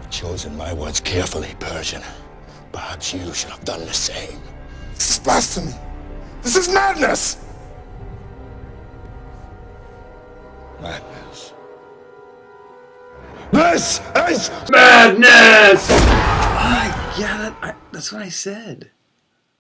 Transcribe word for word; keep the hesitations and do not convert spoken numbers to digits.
Chosen my words carefully, Persian. Perhaps you should have done the same. This is blasphemy. This is madness. Madness. This is madness! Ah, yeah, that, I, that's what I said.